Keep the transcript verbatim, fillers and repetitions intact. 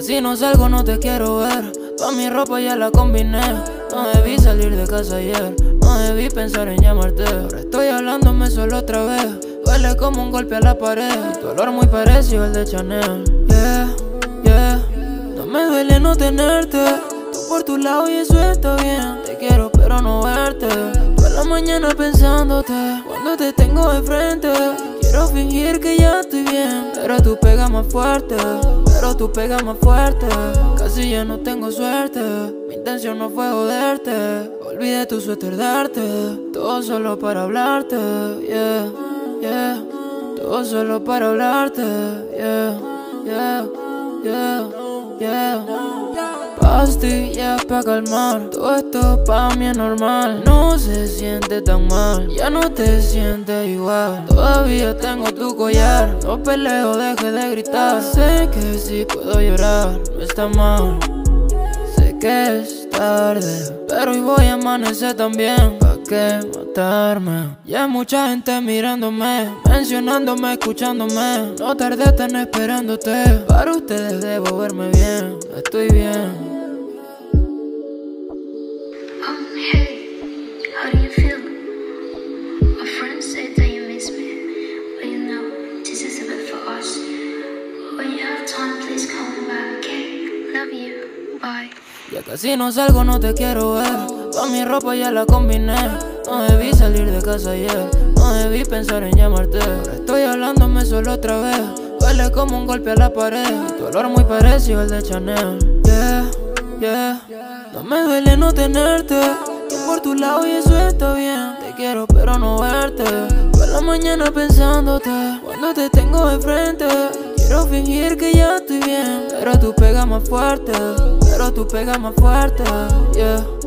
casi no salgo, no te quiero ver. Toda mi ropa ya la combiné. No debí salir de casa ayer, no debí pensar en llamarte. Ahora estoy hablándome solo otra vez. Duele como un golpe a la pared. Tu olor muy parecido al de Chanel. Yeah, yeah. No me duele no tenerte. Tú por tu lado y eso está bien. Te quiero pero no verte. Toda la mañana pensándote cuando te tengo de frente. Quiero fingir que ya estoy bien, pero tú pegas más fuerte. Pero tú pegas más fuerte. Casi ya no tengo suerte. Mi intención no fue joderte. Olvidé tu suéter darte. Todo solo para hablarte. Yeah, yeah. Todo solo para hablarte. Yeah, yeah, yeah, yeah. Pastillas pa' calmar. Todo esto pa' mí es normal. No se siente tan mal. Ya no te sientes igual. Todavía tengo tu collar. No peleo, deje de gritar. Sé que sí puedo llorar. No está mal. Sé que es tarde, pero hoy voy a amanecer también. ¿Pa' qué matarme? Ya hay mucha gente mirándome, mencionándome, escuchándome. No tardé tan esperándote. Para ustedes debo verme bien. Estoy bien. Um, hey, how do you feel? My friends say that you miss me, but you know, this is a bit for us. When you have time, please call me back, okay? Love you, bye. Ya casi no salgo, no te quiero ver. Toda mi ropa ya la combiné. No debí salir de casa ayer, no debí pensar en llamarte. Ahora estoy hablándome solo otra vez. Duele como un golpe a la pared. Tu olor muy parecido al de Chanel. Yeah, yeah. No me duele no tenerte. Tú por tu lado y eso está bien. Te quiero pero no verte. Toda la mañana pensándote cuando te tengo de frente. Quiero fingir que ya estoy bien, pero tú pegas más fuerte. Pero tú pegas más fuerte. Yeah.